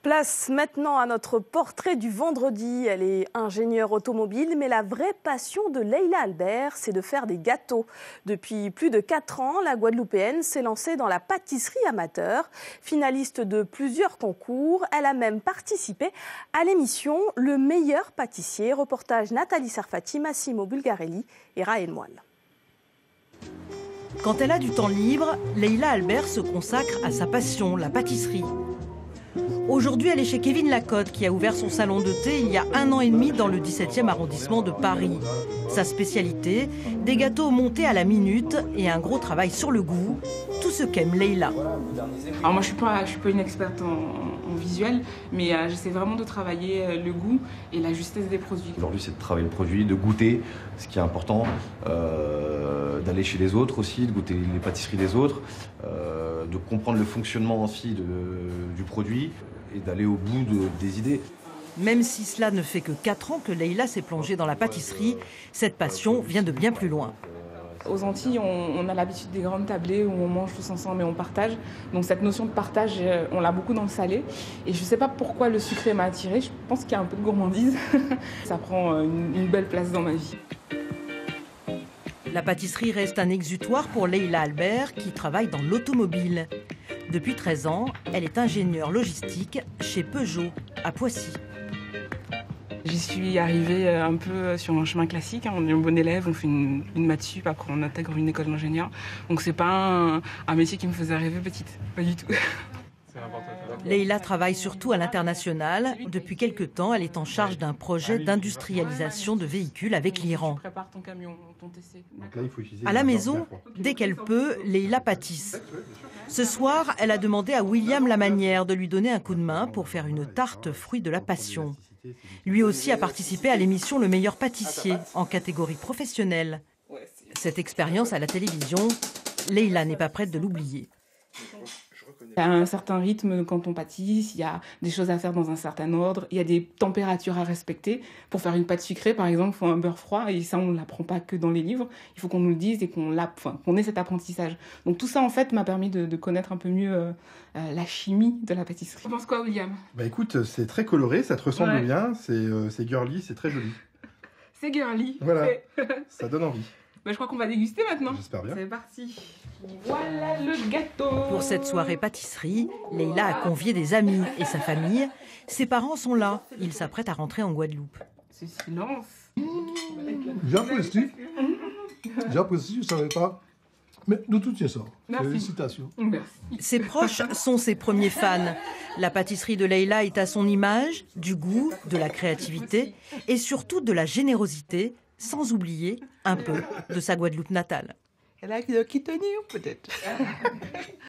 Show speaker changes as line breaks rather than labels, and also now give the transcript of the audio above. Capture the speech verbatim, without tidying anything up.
Place maintenant à notre portrait du vendredi. Elle est ingénieure automobile, mais la vraie passion de Leïla Albert, c'est de faire des gâteaux. Depuis plus de quatre ans, la Guadeloupéenne s'est lancée dans la pâtisserie amateur. Finaliste de plusieurs concours, elle a même participé à l'émission Le meilleur pâtissier. Reportage Nathalie Sarfati, Massimo Bulgarelli et Raël Moelle.
Quand elle a du temps libre, Leïla Albert se consacre à sa passion, la pâtisserie. Aujourd'hui, elle est chez Kevin Lacotte, qui a ouvert son salon de thé il y a un an et demi dans le dix-septième arrondissement de Paris. Sa spécialité, des gâteaux montés à la minute et un gros travail sur le goût, tout ce qu'aime Leïla.
Alors moi, je suis pas, je suis pas une experte en, en visuel, mais euh, j'essaie vraiment de travailler euh, le goût et la justesse des produits.
Aujourd'hui, c'est de travailler le produit, de goûter ce qui est important, euh, d'aller chez les autres aussi, de goûter les pâtisseries des autres, euh, de comprendre le fonctionnement aussi de, du produit et d'aller au bout de, des idées.
Même si cela ne fait que quatre ans que Leïla s'est plongée dans la pâtisserie, cette passion vient de bien plus loin.
Aux Antilles, on, on a l'habitude des grandes tablées où on mange tous ensemble et on partage. Donc cette notion de partage, on l'a beaucoup dans le salé. Et je ne sais pas pourquoi le sucré m'a attirée. Je pense qu'il y a un peu de gourmandise. Ça prend une, une belle place dans ma vie.
La pâtisserie reste un exutoire pour Leïla Albert, qui travaille dans l'automobile. Depuis treize ans, elle est ingénieure logistique chez Peugeot, à Poissy.
J'y suis arrivée un peu sur un chemin classique. On est un bon élève, on fait une, une maths sup, après on intègre une école d'ingénieur. Donc c'est pas un, un métier qui me faisait rêver petite, pas du tout.
Leïla travaille surtout à l'international. Depuis quelque temps, elle est en charge d'un projet d'industrialisation de véhicules avec l'Iran. À la maison, dès qu'elle peut, Leïla pâtisse. Ce soir, elle a demandé à William Lamanière de lui donner un coup de main pour faire une tarte fruit de la passion. Lui aussi a participé à l'émission Le meilleur pâtissier, en catégorie professionnelle. Cette expérience à la télévision, Leïla n'est pas prête de l'oublier.
Il y a un certain rythme quand on pâtisse, il y a des choses à faire dans un certain ordre, il y a des températures à respecter. Pour faire une pâte sucrée, par exemple, il faut un beurre froid, et ça, on ne l'apprend pas que dans les livres. Il faut qu'on nous le dise et qu'on enfin, qu'on ait cet apprentissage. Donc tout ça, en fait, m'a permis de, de connaître un peu mieux euh, euh, la chimie de la pâtisserie. Tu penses quoi, William?
Bah écoute, c'est très coloré, ça te ressemble
ouais.
bien, c'est euh, girly, c'est très joli.
C'est girly.
Voilà, ça donne envie.
Bah, je crois qu'on va déguster maintenant.
J'espère bien.
C'est parti. Voilà le gâteau.
Pour cette soirée pâtisserie, Leïla a convié des amis et sa famille. Ses parents sont là. Ils s'apprêtent à rentrer en Guadeloupe.
Ce silence.
J'apprécie. J'apprécie, je ne savais pas. Mais nous tout ça. Félicitations.
Merci.
Ses proches sont ses premiers fans. La pâtisserie de Leïla est à son image, du goût, de la créativité et surtout de la générosité, sans oublier un peu de sa Guadeloupe natale.
Elle a qui tenir peut-être.